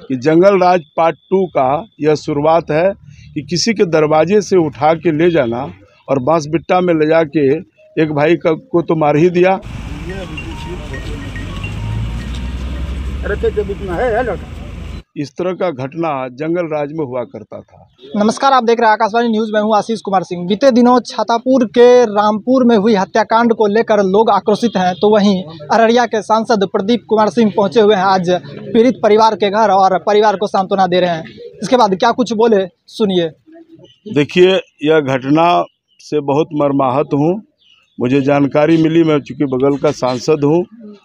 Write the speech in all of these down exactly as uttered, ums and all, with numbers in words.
कि जंगल राज part two का यह शुरुआत है कि किसी के दरवाजे से उठा के ले जाना और बांस बिट्टा में ले जाके एक भाई का को तो मार ही दिया। इस तरह का घटना जंगल राज में हुआ करता था। नमस्कार, आप देख रहे हैं आकाशवाणी न्यूज़। मैं हूं आशीष कुमार सिंह। बीते दिनों छातापुर के रामपुर में हुई हत्याकांड को लेकर लोग आक्रोशित हैं, तो वहीं अररिया के सांसद प्रदीप कुमार सिंह पहुंचे हुए हैं आज पीड़ित परिवार के घर और परिवार को सांत्वना दे रहे हैं। इसके बाद क्या कुछ बोले, सुनिए। देखिए, यह घटना से बहुत मर्माहत हूँ। मुझे जानकारी मिली, मैं चूँकि बगल का सांसद हूँ,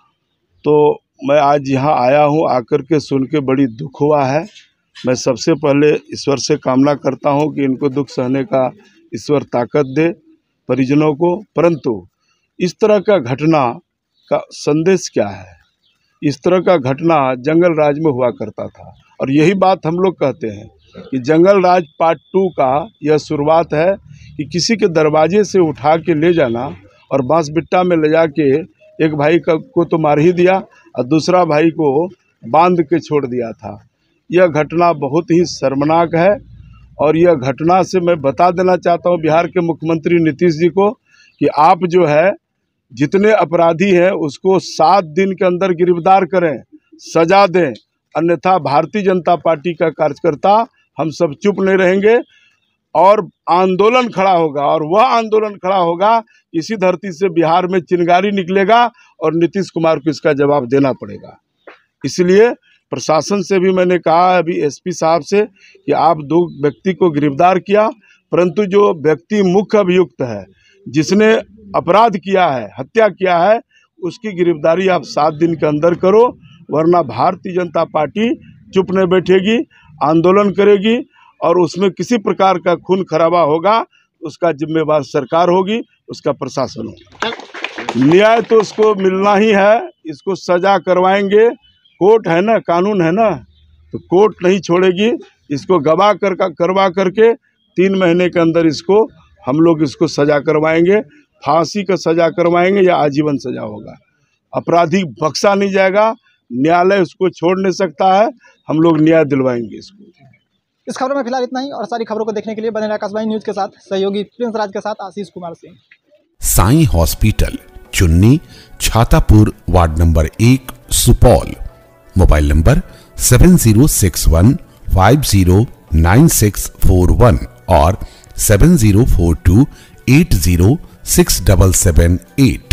तो मैं आज यहाँ आया हूँ। आकर के सुन के बड़ी दुख हुआ है। मैं सबसे पहले ईश्वर से कामना करता हूँ कि इनको दुख सहने का ईश्वर ताकत दे परिजनों को। परंतु इस तरह का घटना का संदेश क्या है? इस तरह का घटना जंगल राज में हुआ करता था और यही बात हम लोग कहते हैं कि जंगल राज पार्ट टू का यह शुरुआत है कि किसी के दरवाजे से उठा के ले जाना और बांस बिट्टा में ले जाके एक भाई का को तो मार ही दिया और दूसरा भाई को बांध के छोड़ दिया था। यह घटना बहुत ही शर्मनाक है और यह घटना से मैं बता देना चाहता हूँ बिहार के मुख्यमंत्री नीतीश जी को कि आप जो है जितने अपराधी हैं उसको सात दिन के अंदर गिरफ्तार करें, सजा दें, अन्यथा भारतीय जनता पार्टी का कार्यकर्ता हम सब चुप नहीं रहेंगे और आंदोलन खड़ा होगा। और वह आंदोलन खड़ा होगा, इसी धरती से बिहार में चिंगारी निकलेगा और नीतीश कुमार को इसका जवाब देना पड़ेगा। इसलिए प्रशासन से भी मैंने कहा अभी एसपी साहब से कि आप दो व्यक्ति को गिरफ्तार किया, परंतु जो व्यक्ति मुख्य अभियुक्त है, जिसने अपराध किया है, हत्या किया है, उसकी गिरफ्तारी आप सात दिन के अंदर करो, वरना भारतीय जनता पार्टी चुप नहीं बैठेगी, आंदोलन करेगी और उसमें किसी प्रकार का खून खराबा होगा उसका जिम्मेवार सरकार होगी, उसका प्रशासन होगा। न्याय तो उसको मिलना ही है, इसको सजा करवाएंगे। कोर्ट है ना, कानून है ना, तो कोर्ट नहीं छोड़ेगी। इसको गवाह कर करवा करके तीन महीने के अंदर इसको हम लोग इसको सजा करवाएंगे, फांसी का सजा करवाएंगे या आजीवन सजा होगा। अपराधी बख्शा नहीं जाएगा, न्यायालय उसको छोड़ नहीं सकता है, हम लोग न्याय दिलवाएंगे इसको। इस खबर में फिलहाल इतना ही और सारी खबरों को देखने के लिए बने रहिए आकाशवाणी न्यूज़ के साथ। सहयोगी प्रिंस राज के साथ Ashish Kumar Singh. Sai hospital, Chunni, Chhatapur, ward number एक, Supaul. Mobile number seven zero six one five zero nine six four one और seven zero four two eight zero six double seven eight.